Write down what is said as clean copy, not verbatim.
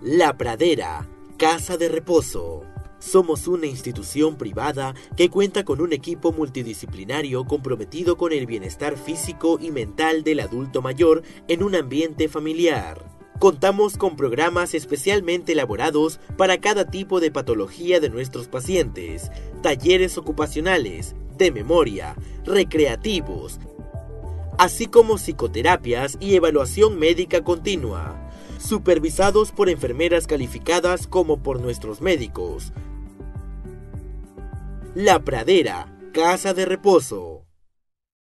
La Pradera, Casa de Reposo. Somos una institución privada que cuenta con un equipo multidisciplinario comprometido con el bienestar físico y mental del adulto mayor en un ambiente familiar. Contamos con programas especialmente elaborados para cada tipo de patología de nuestros pacientes, talleres ocupacionales, de memoria, recreativos, así como psicoterapias y evaluación médica continua, supervisados por enfermeras calificadas como por nuestros médicos. La Pradera, Casa de Reposo.